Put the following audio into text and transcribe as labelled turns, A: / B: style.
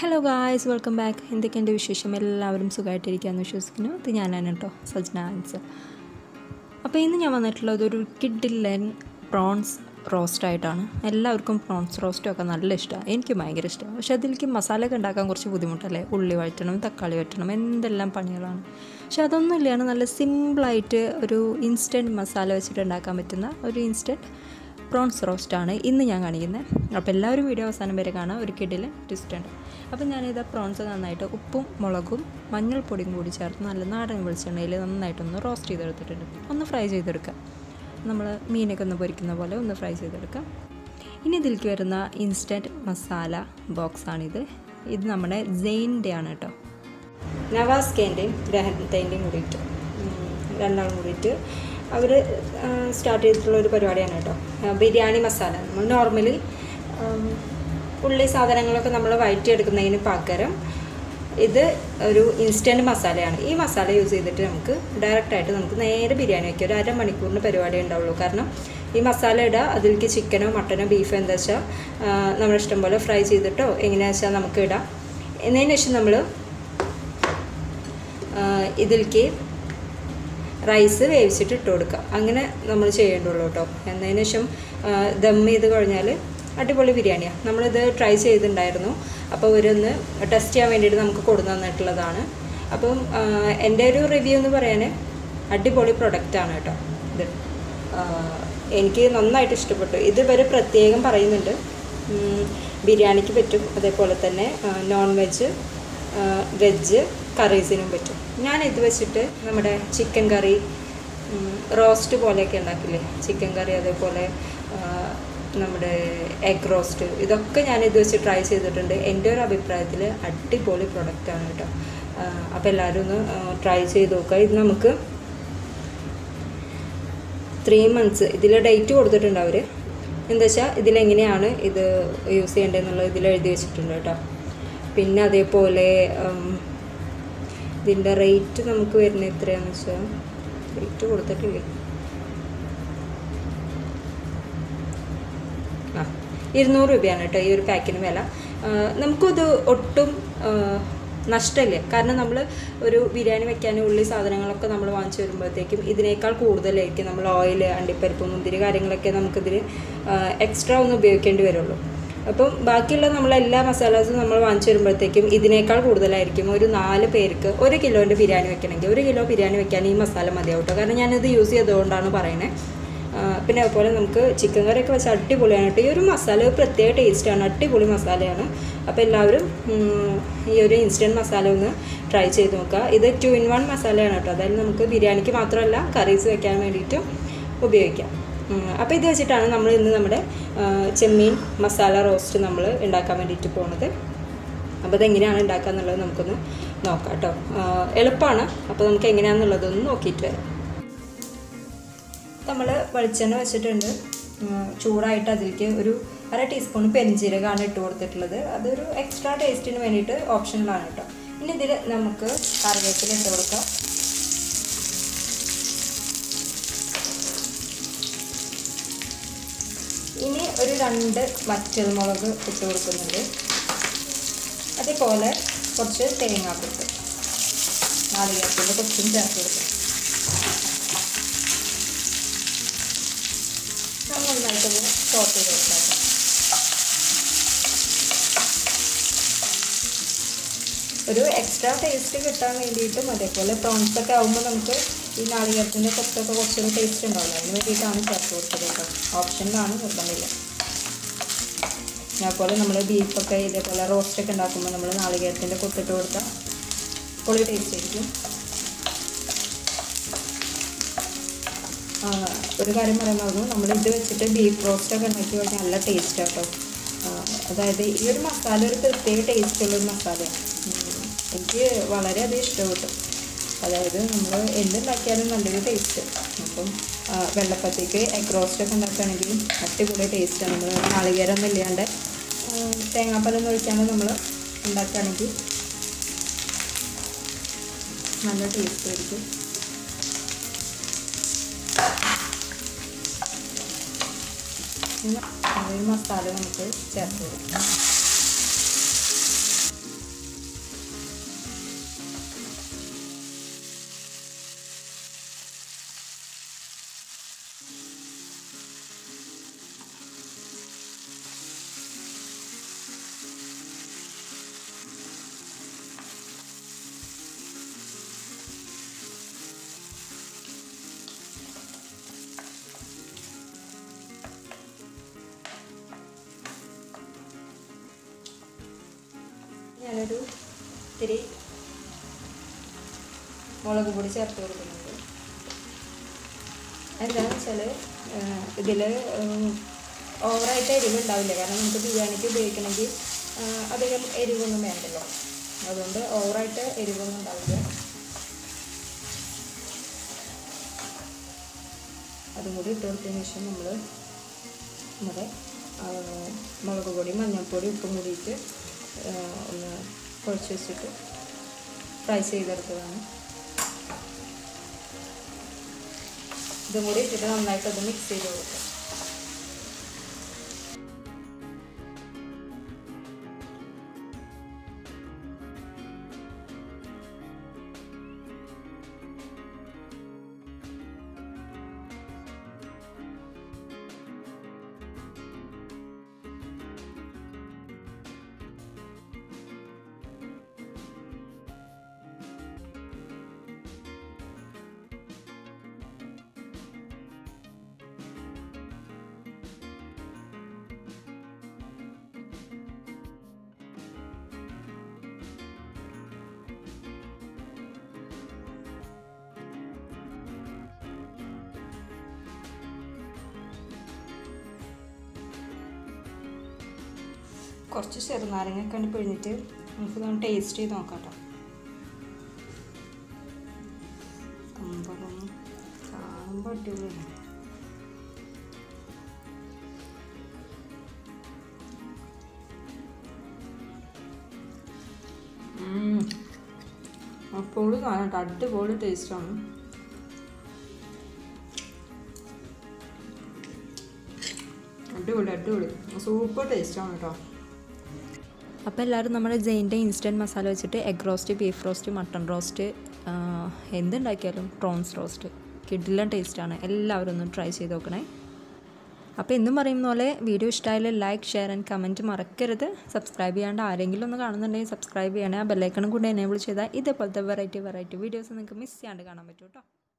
A: Hello guys, welcome back. എന്തൊക്കെയുണ്ട് വിശേഷം? എല്ലാവരും സുഖമായിട്ടിരിക്കുകയെന്ന് വിശ്വസിക്കുന്നു. ഇത് ഞാനാണ് കേട്ടോ, സജ്ന ആൻസർ. അപ്പോൾ ഇന്ന് ഞാൻ വന്നിട്ടുള്ളത് ഒരു കിഡിലൻ പ്രോൺസ് റോസ്റ്റായിട്ടാണ്. എല്ലാവർക്കും പ്രോൺസ് റോസ്റ്റൊക്കെ നല്ല ഇഷ്ടമാണ്, എനിക്ക് ഭയങ്കര ഇഷ്ടമാണ്. പക്ഷേ അതിലേക്ക് മസാലയൊക്കെ ഉണ്ടാക്കാൻ കുറച്ച് ബുദ്ധിമുട്ടല്ലേ. ഉള്ളി വഴറ്റണം, തക്കാളി വഴറ്റണം, എന്തെല്ലാം പണികളാണ്. പക്ഷെ അതൊന്നും ഇല്ലാണ്ട് നല്ല സിമ്പിളായിട്ട് ഒരു ഇൻസ്റ്റൻറ്റ് മസാല വെച്ചിട്ട് ഉണ്ടാക്കാൻ പറ്റുന്ന ഒരു ഇൻസ്റ്റൻറ്റ് പ്രോൺസ് റോസ്റ്റാണ് ഇന്ന് ഞാൻ കാണിക്കുന്നത്. അപ്പോൾ എല്ലാവരും വീഡിയോ അവസാനം വരെ കാണാം, ഒരു കിഡിലൻ ട്വിസ്റ്റ് ഉണ്ട്. അപ്പോൾ ഞാനിത് പ്രോൺസ് നന്നായിട്ട് ഉപ്പും മുളകും മഞ്ഞൾപ്പൊടിയും കൂടി ചേർത്ത് നല്ല നാടൻ വെളിച്ചെണ്ണയിൽ നന്നായിട്ടൊന്ന് റോസ്റ്റ് ചെയ്തെടുത്തിട്ടുണ്ട്. ഒന്ന് ഫ്രൈ ചെയ്തെടുക്കാം, നമ്മൾ മീനൊക്കെ ഒന്ന് പൊരിക്കുന്ന പോലെ ഒന്ന് ഫ്രൈ ചെയ്തെടുക്കാം. ഇനി ഇതിലേക്ക് വരുന്ന ഇൻസ്റ്റൻറ്റ് മസാല ബോക്സാണിത്. ഇത് നമ്മുടെ സെയിൻ്റെ ആണ് കേട്ടോ. നവാസ്കേൻ്റെയും ഗ്രഹത്തേൻ്റെയും കൂടിയിട്ട് രണ്ടാളും കൂടിയിട്ട് അവർ സ്റ്റാർട്ട് ചെയ്തിട്ടുള്ള ഒരു പരിപാടിയാണ് കേട്ടോ. ബിരിയാണി മസാല നമ്മൾ നോർമലി ഉള്ളി സാധനങ്ങളൊക്കെ നമ്മൾ വഴറ്റിയെടുക്കുന്നതിന് പകരം ഇത് ഒരു ഇൻസ്റ്റൻറ്റ് മസാലയാണ്. ഈ മസാല യൂസ് ചെയ്തിട്ട് നമുക്ക് ഡയറക്റ്റായിട്ട് നമുക്ക് നേരെ ബിരിയാണി വയ്ക്കുക. ഒരു അരമണിക്കൂറിന് പരിപാടി ഉണ്ടാവുള്ളൂ. കാരണം ഈ മസാല ഇടുക, അതിലേക്ക് ചിക്കനോ മട്ടനോ ബീഫോ എന്താ വെച്ചാൽ നമ്മുടെ ഇഷ്ടം പോലെ ഫ്രൈ ചെയ്തിട്ടോ എങ്ങനെയാണെന്ന് വെച്ചാൽ നമുക്ക് ഇടാം. എന്നതിന് ശേഷം നമ്മൾ ഇതിലേക്ക് റൈസ് വേവിച്ചിട്ട് ഇട്ട് കൊടുക്കുക. അങ്ങനെ നമ്മൾ ചെയ്യേണ്ടുള്ളൂ കേട്ടോ. എന്നതിന് ശേഷം ദം ചെയ്ത് കഴിഞ്ഞാൽ അടിപൊളി ബിരിയാണിയാണ്. നമ്മളിത് ട്രൈ ചെയ്തിട്ടുണ്ടായിരുന്നു. അപ്പോൾ ഇവരൊന്ന് ടെസ്റ്റ് ചെയ്യാൻ വേണ്ടിയിട്ട് നമുക്ക് കൊടുന്നു തന്നിട്ടുള്ളതാണ്. അപ്പം എൻ്റെ ഒരു റിവ്യൂ എന്ന് പറയാൻ അടിപൊളി പ്രൊഡക്റ്റാണ് കേട്ടോ. ഇത് എനിക്ക് നന്നായിട്ട് ഇഷ്ടപ്പെട്ടു. ഇത് ഇവർ പ്രത്യേകം പറയുന്നുണ്ട് ബിരിയാണിക്ക് പറ്റും, അതേപോലെ തന്നെ നോൺ വെജ് വെജ് കറീസിനും പറ്റും. ഞാനിത് വെച്ചിട്ട് നമ്മുടെ ചിക്കൻ കറി റോസ്റ്റ് പോലെയൊക്കെ ഉണ്ടാക്കില്ലേ, ചിക്കൻ കറി, അതേപോലെ നമ്മുടെ എഗ് റോസ്റ്റ്, ഇതൊക്കെ ഞാനിത് വെച്ച് ട്രൈ ചെയ്തിട്ടുണ്ട്. എൻ്റെ ഒരു അഭിപ്രായത്തിൽ അടിപൊളി പ്രൊഡക്റ്റാണ് കേട്ടോ. അപ്പോൾ എല്ലാവരും ഒന്ന് ട്രൈ ചെയ്ത് നോക്കുക. ഇത് നമുക്ക് 3 months ഇതിൽ ഡേറ്റ് കൊടുത്തിട്ടുണ്ട് അവർ. എന്താ വെച്ചാൽ ഇതിലെങ്ങനെയാണ് ഇത് യൂസ് ചെയ്യേണ്ടതെന്നുള്ളത് ഇതിൽ എഴുതി വെച്ചിട്ടുണ്ട് കേട്ടോ. പിന്നെ അതേപോലെ ഇതിൻ്റെ റേറ്റ് നമുക്ക് വരുന്നത് എത്രയാണെന്ന് വെച്ചാൽ റേറ്റ് കൊടുത്തിട്ടില്ലേ, 200 രൂപയാണ് കേട്ടോ ഈ ഒരു പാക്കിന് വില. നമുക്കത് ഒട്ടും നഷ്ടമില്ല. കാരണം നമ്മൾ ഒരു ബിരിയാണി വെക്കാൻ ഉള്ളി സാധനങ്ങളൊക്കെ നമ്മൾ വാങ്ങിച്ചു വരുമ്പോഴത്തേക്കും ഇതിനേക്കാൾ കൂടുതലായിരിക്കും നമ്മൾ ഓയിൽ, അണ്ടിപ്പരിപ്പ്, മുന്തിരി കാര്യങ്ങളൊക്കെ നമുക്കിതിൽ എക്സ്ട്രാ ഒന്ന് ഉപയോഗിക്കേണ്ടി വരുള്ളൂ. അപ്പം ബാക്കിയുള്ള നമ്മളെല്ലാ മസാലാസും നമ്മൾ വാങ്ങിച്ചു വരുമ്പോഴത്തേക്കും ഇതിനേക്കാൾ കൂടുതലായിരിക്കും. ഒരു 4 പേർക്ക് 1 കിലോൻ്റെ ബിരിയാണി വെക്കണമെങ്കിൽ 1 കിലോ ബിരിയാണി വെക്കാൻ ഈ മസാല മതിയാവും കേട്ടോ. കാരണം ഞാനിത് യൂസ് ചെയ്തുകൊണ്ടാണ് പറയുന്നത്. പിന്നെ അതുപോലെ നമുക്ക് ചിക്കൻ കറിയൊക്കെ വെച്ചാൽ അടിപൊളിയാണ് കേട്ടോ. ഈ ഒരു മസാല ഒരു പ്രത്യേക ടേസ്റ്റാണ്, അടിപൊളി മസാലയാണ്. അപ്പോൾ എല്ലാവരും ഈ ഒരു ഇൻസ്റ്റൻറ്റ് മസാല ഒന്ന് ട്രൈ ചെയ്ത് നോക്കുക. ഇത് 2 in 1 മസാലയാണ് കേട്ടോ. അതായത് നമുക്ക് ബിരിയാണിക്ക് മാത്രമല്ല കറീസ് വെക്കാൻ വേണ്ടിയിട്ടും ഉപയോഗിക്കാം. അപ്പോൾ ഇത് വെച്ചിട്ടാണ് നമ്മൾ ഇന്ന് നമ്മുടെ ചെമ്മീൻ മസാല റോസ്റ്റ് നമ്മൾ ഉണ്ടാക്കാൻ വേണ്ടിയിട്ട് പോകുന്നത്. അപ്പോൾ ഇതെങ്ങനെയാണ് ഉണ്ടാക്കുക എന്നുള്ളത് നമുക്കൊന്ന് നോക്കാം കേട്ടോ. എളുപ്പമാണ്. അപ്പോൾ നമുക്ക് എങ്ങനെയാണെന്നുള്ളതൊന്ന് നോക്കിയിട്ട് വരാം. നമ്മൾ വെളിച്ചെണ്ണ വെച്ചിട്ടുണ്ട്. ചൂടായിട്ട് അതിലേക്ക് ഒരു 1/2 ടീസ്പൂൺ പെരിഞ്ജീരകമാണ് ഇട്ട് കൊടുത്തിട്ടുള്ളത്. അതൊരു എക്സ്ട്രാ ടേസ്റ്റിന് വേണ്ടിയിട്ട് ഓപ്ഷനിലാണ് കേട്ടോ. ഇനി ഇതിൽ നമുക്ക് കറിവേപ്പില ഇട്ട് കൊടുക്കാം. ഇനി ഒരു 2 വറ്റൽമുളക് ഇട്ട് കൊടുക്കുന്നുണ്ട്. അതേപോലെ കുറച്ച് തേങ്ങാക്കൊത്ത്, നാളികേരത്തിൻ്റെ കൊച്ചും ചേർത്ത് കൊടുക്കും. നന്നായിട്ടൊന്ന് സോട്ട് ചെയ്ത് കൊടുക്കാം. ഒരു എക്സ്ട്രാ ടേസ്റ്റ് കിട്ടാൻ വേണ്ടിയിട്ടും അതേപോലെ പ്രോൺസൊക്കെ ആകുമ്പോൾ നമുക്ക് ഈ നാളികേരത്തിൻ്റെ കൊത്തൊക്കെ കുറച്ചൊരു ടേസ്റ്റ് ഉണ്ടാവില്ല, അതിന് വേണ്ടിയിട്ടാണ് ചേർത്ത് കൊടുത്തത് കേട്ടോ. ഓപ്ഷനിലാണ്, നിർബന്ധമില്ല. അതുപോലെ നമ്മൾ ബീഫൊക്കെ ഇതേപോലെ റോസ്റ്റൊക്കെ ഉണ്ടാക്കുമ്പോൾ നമ്മൾ നാളികേരത്തിൻ്റെ കൊത്തിട്ട് കൊടുത്താൽ പൊളി ടേസ്റ്റ് ആയിരിക്കും. ഒരു കാര്യം പറയാൻ നമ്മൾ ഇത് വെച്ചിട്ട് ബീഫ് റോസ്റ്റൊക്കെ ഉണ്ടാക്കി കഴിഞ്ഞാൽ നല്ല ടേസ്റ്റ് കേട്ടോ. അതായത് ഈ ഒരു മസാല ഒരു പ്രത്യേക ടേസ്റ്റുള്ളൊരു മസാലയാണ്. എനിക്ക് വളരെയധികം ഇഷ്ടപ്പെട്ടു. അതായത് നമ്മൾ എന്തുണ്ടാക്കിയാലും നല്ലൊരു ടേസ്റ്റ്. അപ്പം വെള്ളപ്പത്തേക്ക് എഗ് റോസ്റ്റൊക്കെ ഉണ്ടാക്കുകയാണെങ്കിൽ അടിപൊളി ടേസ്റ്റാണ്. നമ്മൾ നാളികേരമൊന്നും ഇല്ലാണ്ട് തേങ്ങാപ്പാലൊന്നും ഒഴിക്കാണ്ട് നമ്മൾ ഉണ്ടാക്കുകയാണെങ്കിൽ നല്ല ടേസ്റ്റ് ആയിരിക്കും. മസാല നമുക്ക് ചേർത്ത് കൊടുക്കാം. ഞാനൊരു ഇത്തിരി മുളക് പൊടി ചേർത്ത് കൊടുക്കുന്നുണ്ട്. എന്താണെന്ന് വെച്ചാൽ ഇതിൽ ഓവറായിട്ട് എരിവുണ്ടാവില്ല. കാരണം നമുക്ക് ബിരിയാണിക്ക് ഉപയോഗിക്കണമെങ്കിൽ അധികം എരിവൊന്നും വേണ്ടല്ലോ. അതുകൊണ്ട് ഓവറായിട്ട് എരിവൊന്നും ഉണ്ടാവില്ല. അതും കൂടി ഇട്ട് കൊടുത്തതിന് ശേഷം നമ്മൾ നമ്മുടെ മുളക് പൊടി, മഞ്ഞൾപ്പൊടി, ഉപ്പും കൂടിയിട്ട് ഒന്ന് കുഴച്ച് വെച്ചിട്ട് ഫ്രൈ ചെയ്തെടുത്തതാണ്. ഇതും കൂടി ഇട്ടിട്ട് നന്നായിട്ടത് മിക്സ് ചെയ്ത് കൊടുക്കുക. കുറച്ച് ചെറുനാരങ്ങയൊക്കെ പിഴിഞ്ഞിട്ട് നമുക്ക് ടേസ്റ്റ് ചെയ്ത് നോക്കാം കേട്ടോ. സംഭവം കാണുമ്പോൾ അടിപൊളിയാണ്. അപ്പോൾ അടിപൊളി ടേസ്റ്റാണ്. അടിപൊളി സൂപ്പർ ടേസ്റ്റാണ് കേട്ടോ. അപ്പോൾ എല്ലാവരും നമ്മുടെ ജെയിൻ്റെ ഇൻസ്റ്റൻറ്റ് മസാല വെച്ചിട്ട് egg roast, beef roast, mutton roast, എന്തുണ്ടാക്കിയാലും പ്രോൺസ് റോസ്റ്റ് കിടിലൻ ടേസ്റ്റാണ്. എല്ലാവരും ഒന്ന് ട്രൈ ചെയ്ത് നോക്കണേ. അപ്പോൾ എന്നും പറയുന്ന പോലെ വീഡിയോ ഇഷ്ടമായാലും ലൈക്ക്, ഷെയർ ആൻഡ് കമൻറ്റ് മറക്കരുത്. സബ്സ്ക്രൈബ് ചെയ്യാണ്ട് ആരെങ്കിലും ഒന്ന് കാണുന്നുണ്ടെങ്കിൽ സബ്സ്ക്രൈബ് ചെയ്യണേ. ആ ബെല്ലൈക്കണും കൂടി എനേബിൾ ചെയ്താൽ ഇതേപോലത്തെ വെറൈറ്റി വീഡിയോസ് നിങ്ങൾക്ക് മിസ് ചെയ്യാണ്ട് കാണാൻ പറ്റും കേട്ടോ.